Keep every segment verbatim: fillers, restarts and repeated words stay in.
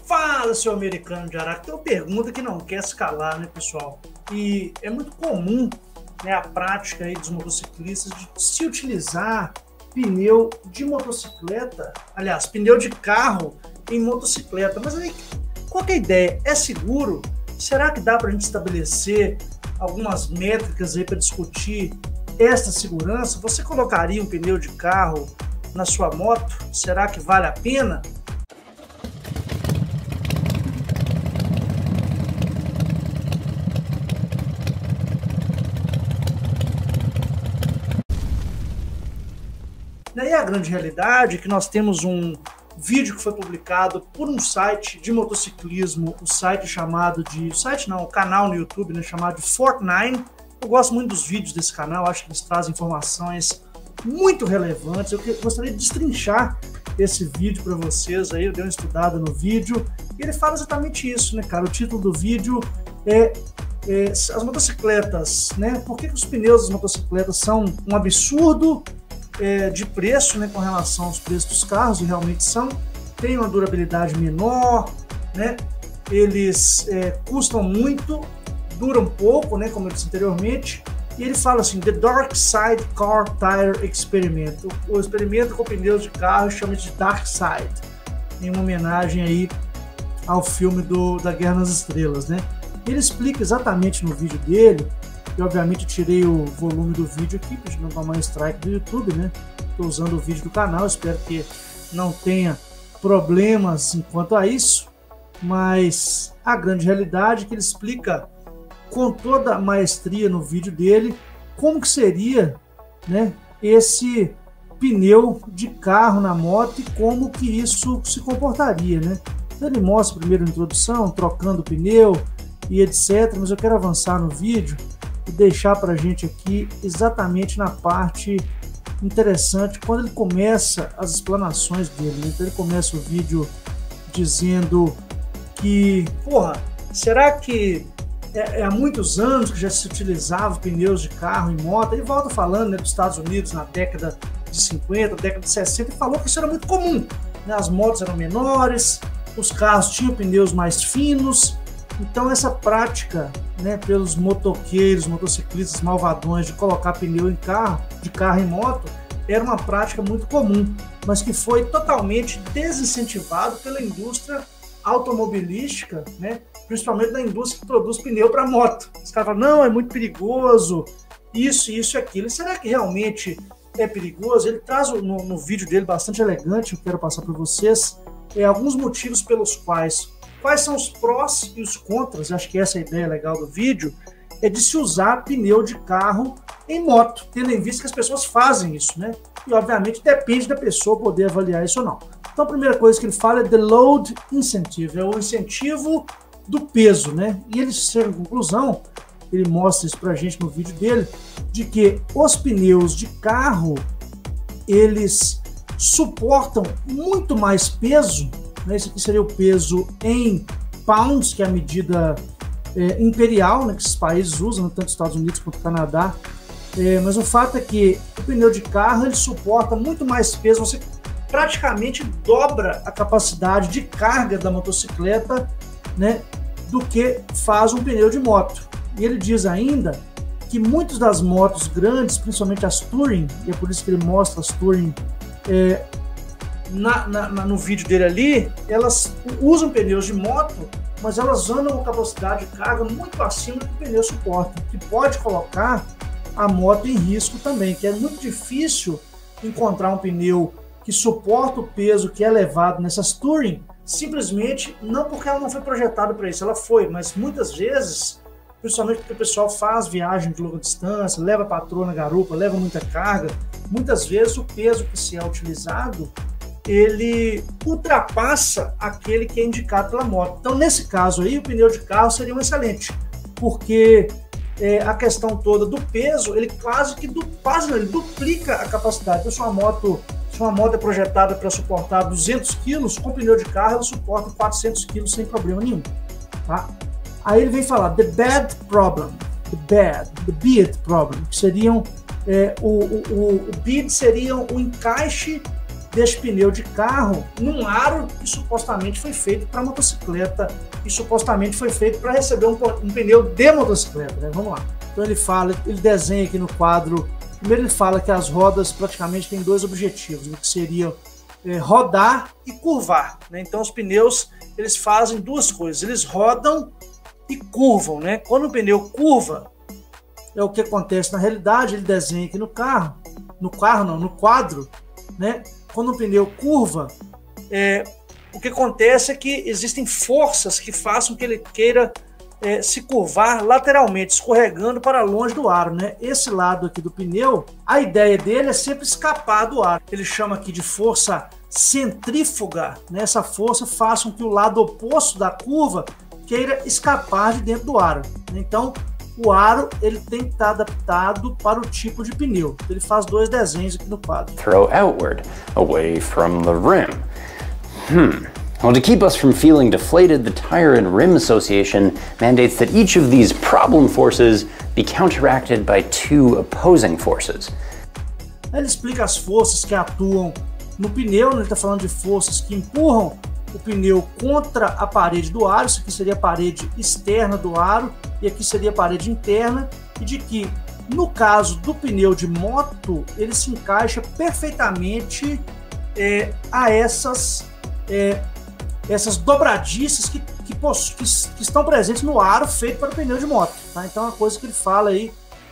Fala, seu americano de Araque. Tem uma pergunta que não quer se calar, né, pessoal? E é muito comum, né, a prática aí dos motociclistas de se utilizar pneu de motocicleta, aliás, pneu de carro em motocicleta. Mas aí, qual que é a ideia? É seguro? Será que dá para a gente estabelecer algumas métricas aí para discutir esta segurança? Você colocaria um pneu de carro na sua moto? Será que vale a pena? E a grande realidade é que nós temos um vídeo que foi publicado por um site de motociclismo, o site chamado de... site não, o canal no YouTube, né, chamado de Fortnine. Eu gosto muito dos vídeos desse canal, acho que eles trazem informações muito relevantes. Eu gostaria de destrinchar esse vídeo para vocês aí, eu dei uma estudada no vídeo, e ele fala exatamente isso, né, cara? O título do vídeo é, é as motocicletas, né? Por que, que os pneus das motocicletas são um absurdo É, de preço, né, com relação aos preços dos carros, e realmente são, tem uma durabilidade menor, né, eles é, custam muito, duram pouco, né, como eu disse anteriormente, e ele fala assim, The Dark Side Car Tire Experiment, o, o experimento com pneus de carro chama de Dark Side, em uma homenagem aí ao filme do, da Guerra nas Estrelas, né. Ele explica exatamente no vídeo dele. E obviamente tirei o volume do vídeo aqui para não tomar um strike do YouTube, né? Estou usando o vídeo do canal, espero que não tenha problemas enquanto a isso, mas a grande realidade é que ele explica com toda a maestria no vídeo dele como que seria, né, esse pneu de carro na moto e como que isso se comportaria, né? Então ele mostra primeiro a introdução, trocando o pneu e etcétera, mas eu quero avançar no vídeo e deixar para a gente aqui exatamente na parte interessante, quando ele começa as explanações dele, né? Então ele começa o vídeo dizendo que, porra, será que é, é há muitos anos que já se utilizava pneus de carro em moto? Ele volta falando, né, dos Estados Unidos na década de cinquenta, década de sessenta, e falou que isso era muito comum, né? As motos eram menores, os carros tinham pneus mais finos. Então essa prática, né, pelos motoqueiros, motociclistas malvadões de colocar pneu em carro, de carro em moto, era uma prática muito comum, mas que foi totalmente desincentivado pela indústria automobilística, né, principalmente da indústria que produz pneu para moto. Os caras falam, não, é muito perigoso, isso, isso e aquilo. E será que realmente é perigoso? Ele traz no, no vídeo dele bastante elegante, eu quero passar para vocês, é, alguns motivos pelos quais Quais são os prós e os contras, acho que essa é a ideia legal do vídeo, é de se usar pneu de carro em moto, tendo em vista que as pessoas fazem isso, né? E obviamente depende da pessoa poder avaliar isso ou não. Então a primeira coisa que ele fala é the load incentive, é o incentivo do peso, né? E ele chega à conclusão, ele mostra isso pra gente no vídeo dele, de que os pneus de carro, eles suportam muito mais peso. Esse aqui seria o peso em pounds, que é a medida é, imperial, né, que esses países usam, tanto os Estados Unidos quanto o Canadá. É, mas o fato é que o pneu de carro ele suporta muito mais peso, você praticamente dobra a capacidade de carga da motocicleta, né, do que faz um pneu de moto. E ele diz ainda que muitas das motos grandes, principalmente as Touring, e é por isso que ele mostra as Touring é, Na, na, no vídeo dele ali, elas usam pneus de moto, mas elas andam com capacidade de carga muito acima do que o pneu suporta, que pode colocar a moto em risco também, que é muito difícil encontrar um pneu que suporta o peso que é levado nessas Touring, simplesmente não porque ela não foi projetada para isso, ela foi, mas muitas vezes, principalmente porque o pessoal faz viagem de longa distância, leva a patroa na garupa, leva muita carga, muitas vezes o peso que se é utilizado ele ultrapassa aquele que é indicado pela moto. Então, nesse caso aí, o pneu de carro seria um excelente, porque é, a questão toda do peso, ele quase que du, quase, não, ele duplica a capacidade. Então, se uma moto, se uma moto é projetada para suportar duzentos quilos, com pneu de carro ela suporta quatrocentos quilos sem problema nenhum. Tá? Aí ele vem falar, the bad problem, the bad, the bid problem, que seriam, é, o, o, o bid seria o encaixe deste pneu de carro num aro que supostamente foi feito para motocicleta e supostamente foi feito para receber um, um pneu de motocicleta, né? Vamos lá. Então ele fala, ele desenha aqui no quadro, primeiro ele fala que as rodas praticamente têm dois objetivos, né, que seriam é, rodar e curvar, né? Então os pneus, eles fazem duas coisas, eles rodam e curvam, né? Quando o pneu curva, é o que acontece na realidade, ele desenha aqui no carro, no carro não, no quadro, né? Quando o pneu curva, é, o que acontece é que existem forças que façam que ele queira é, se curvar lateralmente, escorregando para longe do aro, né? Esse lado aqui do pneu, a ideia dele é sempre escapar do aro. Ele chama aqui de força centrífuga, né? Essa força faz com que o lado oposto da curva queira escapar de dentro do aro. Então, o aro ele tem que estar adaptado para o tipo de pneu. Ele faz dois desenhos aqui no quadro. Throw outward, away from the rim. Hmm. Well, to keep us from feeling deflated, the Tire and Rim Association mandates that each of these problem forces be counteracted by two opposing forces. Ele explica as forças que atuam no pneu, né? Ele está falando de forças que empurram o pneu contra a parede do aro, isso aqui seria a parede externa do aro, e aqui seria a parede interna, e de que, no caso do pneu de moto, ele se encaixa perfeitamente é, a essas, é, essas dobradiças que, que, que, que estão presentes no aro feito para o pneu de moto. Tá? Então a coisa que ele fala aí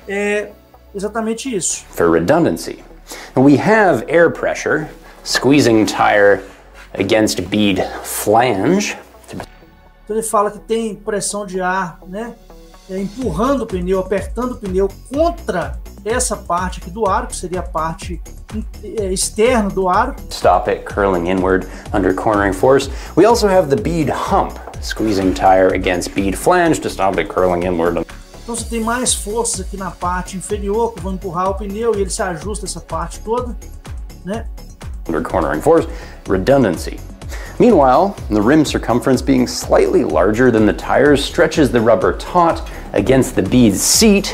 é exatamente isso. For redundancy, we have air pressure squeezing tire against bead flange. Então ele fala que tem pressão de ar, né, é, empurrando o pneu, apertando o pneu contra essa parte aqui do aro, que seria a parte é, externa do aro. Stop it curling inward under cornering force. We also have the bead hump squeezing tire against bead flange to stop it curling inward. Então você tem mais forças aqui na parte inferior que vão empurrar o pneu e ele se ajusta essa parte toda, né? Under cornering force, redundancy. Meanwhile, the rim circumference being slightly larger than the tires stretches the rubber taut against the bead seat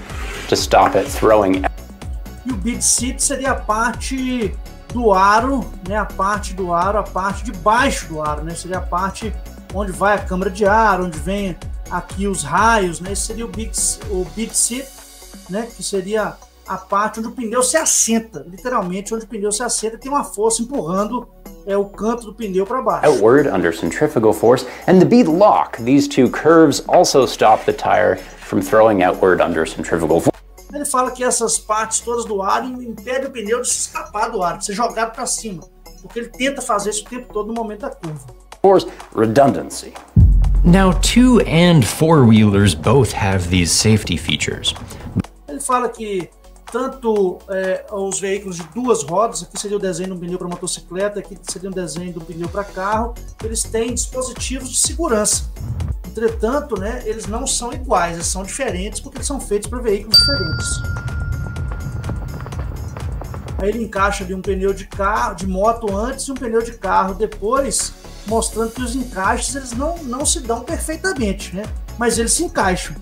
to stop it throwing. E o bead seat seria a parte do aro, né? A parte do aro, a parte de baixo do aro, né? Seria a parte onde vai a câmara de ar, onde vem aqui os raios, né? Esse seria o bead, o bead seat, né? Que seria a parte onde o pneu se assenta, literalmente onde o pneu se assenta, tem uma força empurrando é, o canto do pneu para baixo. Outward under centrifugal force, and the bead lock. These two curves also stop the tire from throwing outward under centrifugal force. Ele fala que essas partes todas do aro impedem o pneu de se escapar do aro, de ser jogado para cima, porque ele tenta fazer isso o tempo todo no momento da curva. Force redundancy. Now, two and four-wheelers both have these safety features. Ele fala que tanto é, os veículos de duas rodas, aqui seria o desenho de um pneu para motocicleta, aqui seria um desenho de um pneu para carro, eles têm dispositivos de segurança. Entretanto, né, eles não são iguais, eles são diferentes porque eles são feitos para veículos diferentes. Aí ele encaixa ali um pneu de carro, de moto antes e um pneu de carro depois, mostrando que os encaixes eles não, não se dão perfeitamente, né? Mas eles se encaixam.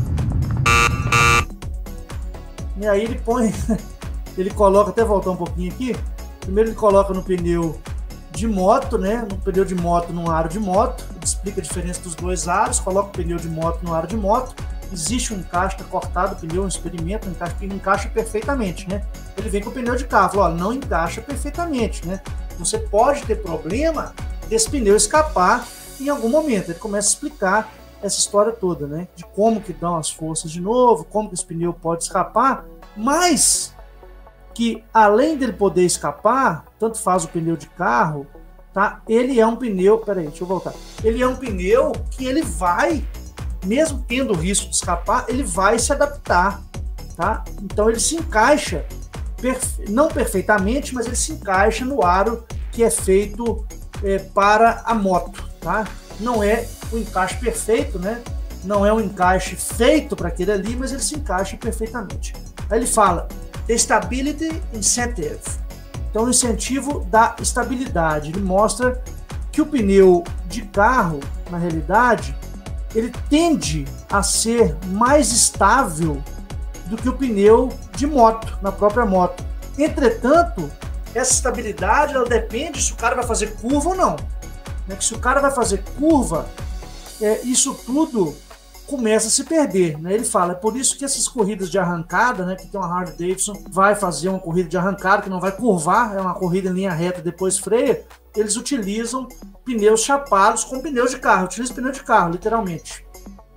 E aí ele põe, ele coloca, até voltar um pouquinho aqui, primeiro ele coloca no pneu de moto, né? No pneu de moto, num aro de moto, ele explica a diferença dos dois aros, coloca o pneu de moto no aro de moto, existe um encaixe, está cortado o pneu, um experimento, um encaixe que encaixa perfeitamente, né? Ele vem com o pneu de carro, fala, olha, não encaixa perfeitamente, né? Você pode ter problema desse pneu escapar em algum momento. Ele começa a explicar essa história toda, né? De como que dão as forças de novo, como que esse pneu pode escapar, mas que além dele poder escapar, tanto faz o pneu de carro, tá? Ele é um pneu, peraí, deixa eu voltar. Ele é um pneu que ele vai, mesmo tendo o risco de escapar, ele vai se adaptar, tá? Então ele se encaixa, perfe... não perfeitamente, mas ele se encaixa no aro que é feito é, para a moto, tá? Não é o encaixe perfeito, né? Não é um encaixe feito para aquele ali, mas ele se encaixa perfeitamente. Aí ele fala, the stability incentive. Então, o incentivo da estabilidade. Ele mostra que o pneu de carro, na realidade, ele tende a ser mais estável do que o pneu de moto, na própria moto. Entretanto, essa estabilidade ela depende se o cara vai fazer curva ou não. Né? Que se o cara vai fazer curva, é, isso tudo começa a se perder. Né? Ele fala, é por isso que essas corridas de arrancada, né, que tem uma Harley Davidson, vai fazer uma corrida de arrancada, que não vai curvar, é uma corrida em linha reta e depois freia, eles utilizam pneus chapados com pneus de carro, utilizam pneu de carro, literalmente.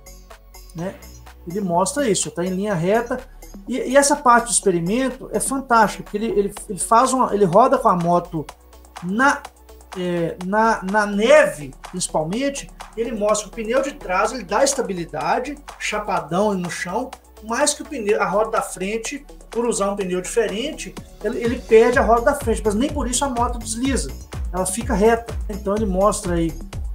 Né? Ele mostra isso, está em linha reta, e, e essa parte do experimento é fantástica, porque ele, ele, ele, faz uma, ele roda com a moto na, é, na, na neve, principalmente. Ele mostra que o pneu de trás ele dá estabilidade, chapadão no chão, mais que o pneu, a roda da frente, por usar um pneu diferente, ele, ele perde a roda da frente, mas nem por isso a moto desliza, ela fica reta. Então ele mostra aí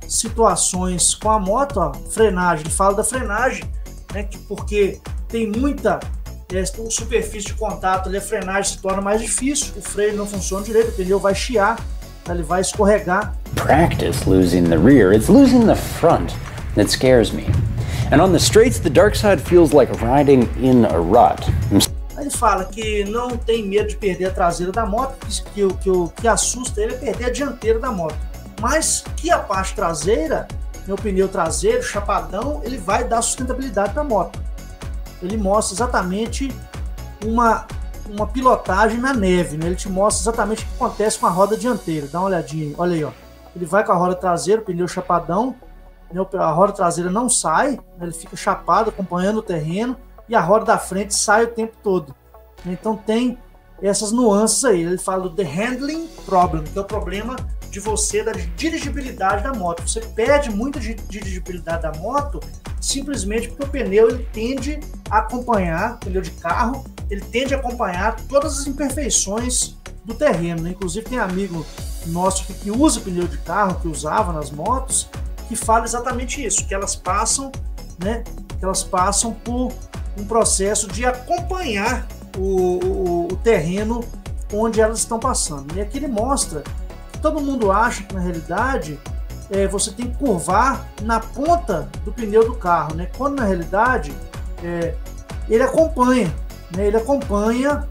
situações com a moto, ó, frenagem, ele fala da frenagem, né, que porque tem muita é, superfície de contato ali, a frenagem se torna mais difícil, o freio não funciona direito, o pneu vai chiar, ele vai escorregar. Practice losing the rear, it's losing the front that scares me. And on the straights, the dark side feels like riding in a rut. Ele fala que não tem medo de perder a traseira da moto, que o que, que, que assusta ele é perder a dianteira da moto. Mas que a parte traseira, né, o pneu traseiro, chapadão, ele vai dar sustentabilidade para a moto. Ele mostra exatamente uma, uma pilotagem na neve, né? Ele te mostra exatamente o que acontece com a roda dianteira. Dá uma olhadinha aí, olha aí, ó. Ele vai com a roda traseira, o pneu chapadão, né? A roda traseira não sai, né? Ele fica chapado, acompanhando o terreno, e a roda da frente sai o tempo todo. Então tem essas nuances aí. Ele fala do The Handling Problem, que é o problema de você, da dirigibilidade da moto. Você perde muito de dirigibilidade da moto simplesmente porque o pneu ele tende a acompanhar, o pneu de carro, ele tende a acompanhar todas as imperfeições do terreno. Né? Inclusive tem amigo nosso que, que usa pneu de carro, que usava nas motos, que fala exatamente isso, que elas passam, né, que elas passam por um processo de acompanhar o, o, o terreno onde elas estão passando. E aqui ele mostra que todo mundo acha que na realidade é, você tem que curvar na ponta do pneu do carro, né? Quando na realidade é, ele acompanha, né? ele acompanha,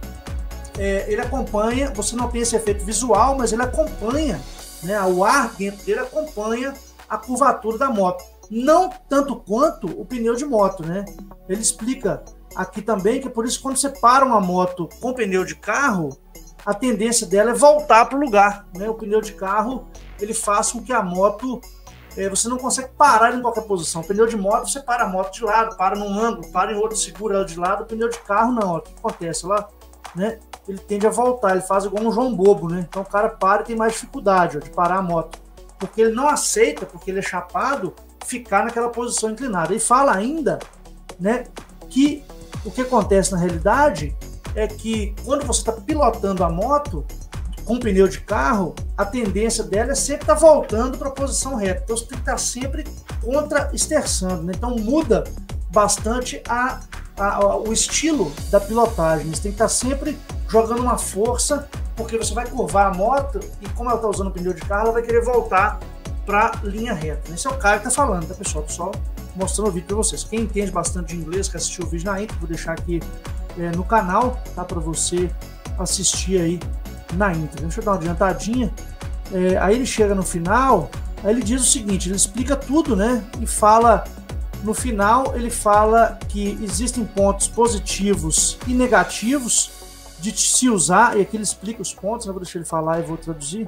é, ele acompanha, você não tem esse efeito visual, mas ele acompanha, né? O ar dentro dele acompanha a curvatura da moto. Não tanto quanto o pneu de moto, né? Ele explica aqui também que por isso quando você para uma moto com pneu de carro, a tendência dela é voltar para o lugar, né? O pneu de carro, ele faz com que a moto, é, você não consegue parar em qualquer posição. O pneu de moto, você para a moto de lado, para num ângulo, para em outro, segura ela de lado. O pneu de carro não, ó, o que acontece lá, né? Ele tende a voltar, ele faz igual um João Bobo, né? Então o cara para e tem mais dificuldade, ó, de parar a moto, porque ele não aceita, porque ele é chapado, ficar naquela posição inclinada. E fala ainda, né, que o que acontece na realidade é que quando você está pilotando a moto com pneu de carro, a tendência dela é sempre estar tá voltando para a posição reta. Então você tem que estar tá sempre contra-esterçando, né? Então muda bastante a, a, a, o estilo da pilotagem. Você tem que estar tá sempre jogando uma força, porque você vai curvar a moto e como ela está usando o pneu de carro, ela vai querer voltar para linha reta. Esse é o cara que está falando, tá, pessoal? Pessoal, mostrando o vídeo para vocês. Quem entende bastante de inglês, que assistiu o vídeo na íntegra, vou deixar aqui é, no canal, tá, para você assistir aí na íntegra. Deixa eu dar uma adiantadinha. É, aí ele chega no final, aí ele diz o seguinte, ele explica tudo, né? E fala, no final, ele fala que existem pontos positivos e negativos de se usar, e aqui ele explica os pontos, eu vou deixar ele falar e vou traduzir.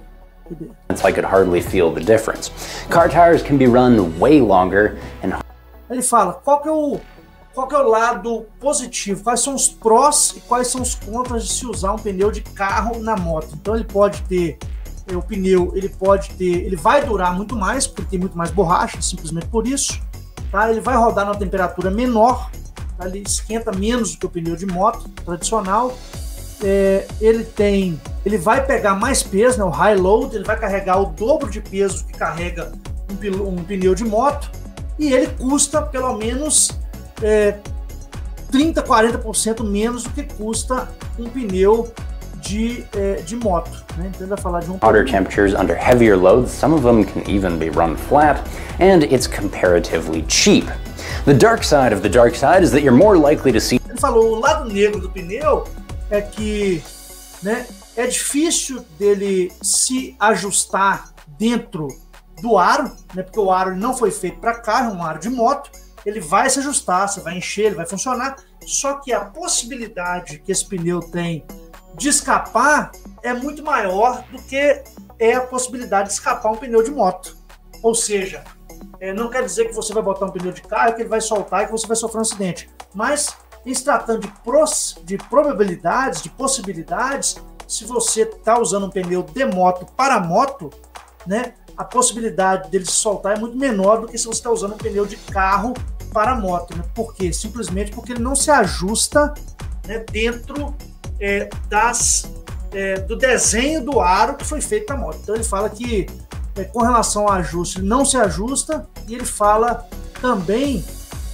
I could hardly feel the difference. Car tires can be run way longer and... Ele fala, qual que é o qual que é o lado positivo, quais são os prós e quais são os contras de se usar um pneu de carro na moto. Então ele pode ter é, o pneu, ele pode ter, ele vai durar muito mais porque tem muito mais borracha, simplesmente por isso, tá? Ele vai rodar numa temperatura menor, tá? Ele esquenta menos do que o pneu de moto tradicional. É, ele tem, ele vai pegar mais peso, né, o high load, ele vai carregar o dobro de peso que carrega um, um pneu de moto, e ele custa pelo menos é, trinta, quarenta por cento menos do que custa um pneu de, é, de moto, né? Então ele vai falar de um hotter temperatures under heavier loads, some of them can even be run flat, and it's comparatively cheap. The dark side of the dark side is that you're more likely to see... Ele falou, o lado negro do pneu é que, né, é difícil dele se ajustar dentro do aro, né? Porque o aro não foi feito para carro, é um aro de moto, ele vai se ajustar, você vai encher, ele vai funcionar, só que a possibilidade que esse pneu tem de escapar é muito maior do que é a possibilidade de escapar um pneu de moto. Ou seja, é, não quer dizer que você vai botar um pneu de carro, que ele vai soltar e que você vai sofrer um acidente, mas em se tratando de, pros, de probabilidades, de possibilidades, se você está usando um pneu de moto para moto, né, a possibilidade dele se soltar é muito menor do que se você está usando um pneu de carro para moto. Né? Por quê? Simplesmente porque ele não se ajusta, né, dentro é, das, é, do desenho do aro que foi feito para moto. Então ele fala que é, com relação ao ajuste ele não se ajusta, e ele fala também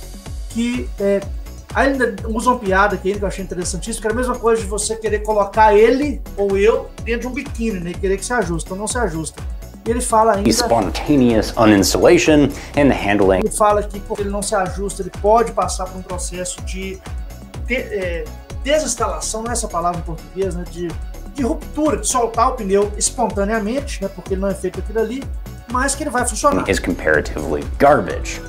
que é, ainda usa uma piada aqui que eu achei interessantíssimo, que é a mesma coisa de você querer colocar ele ou eu dentro de um biquíni, né, e querer que se ajuste, então não se ajusta. E ele fala ainda... Spontaneous uninstallation and handling. Ele fala que porque ele não se ajusta, ele pode passar por um processo de, de é, desinstalação, não é essa palavra em português, né, de, de ruptura, de soltar o pneu espontaneamente, né, porque ele não é feito aquilo ali, mas que ele vai funcionar. Is comparatively garbage.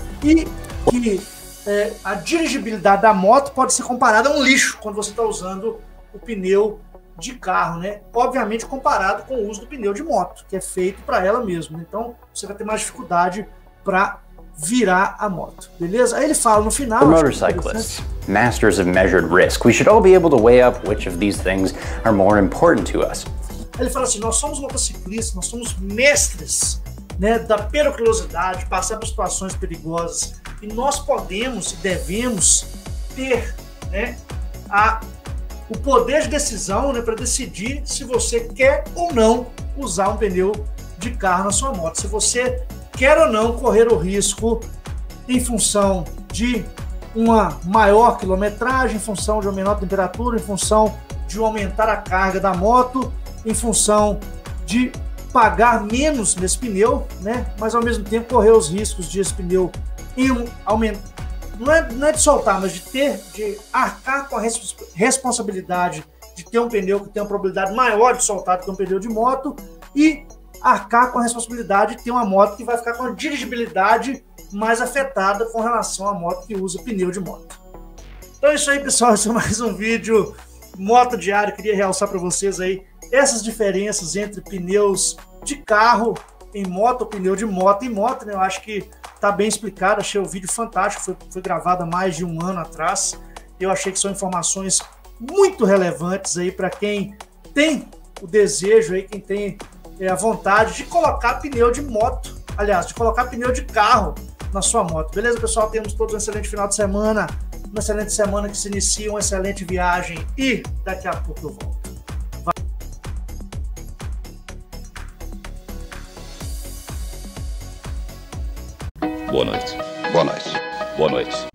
E que é, a dirigibilidade da moto pode ser comparada a um lixo quando você está usando o pneu de carro, né? Obviamente comparado com o uso do pneu de moto, que é feito para ela mesmo. Então você vai ter mais dificuldade para virar a moto, beleza? Aí ele fala no final... For motorcyclists, masters of measured risk, we should all be able to weigh up which of these things are more important to us. Ele fala assim, nós somos motociclistas, nós somos mestres, né, da periculosidade, passar por situações perigosas, e nós podemos e devemos ter, né, a o poder de decisão, né, para decidir se você quer ou não usar um pneu de carro na sua moto. Se você quer ou não correr o risco em função de uma maior quilometragem, em função de uma menor temperatura, em função de aumentar a carga da moto, em função de pagar menos nesse pneu, né, mas ao mesmo tempo correr os riscos de esse pneu em aumentar. Não é, não é de soltar, mas de ter, de arcar com a res, responsabilidade de ter um pneu que tem uma probabilidade maior de soltar do que um pneu de moto, e arcar com a responsabilidade de ter uma moto que vai ficar com a dirigibilidade mais afetada com relação à moto que usa pneu de moto. Então é isso aí, pessoal. Esse é mais um vídeo Moto Diário. Queria realçar para vocês aí essas diferenças entre pneus de carro em moto, pneu de moto em moto, né? Eu acho que tá bem explicado, achei o vídeo fantástico, foi, foi gravado há mais de um ano atrás. Eu achei que são informações muito relevantes aí para quem tem o desejo aí, quem tem é, a vontade de colocar pneu de moto, aliás, de colocar pneu de carro na sua moto. Beleza, pessoal? Temos todos um excelente final de semana, uma excelente semana que se inicia, uma excelente viagem, e daqui a pouco eu volto. Boa noite. Boa noite. Boa noite.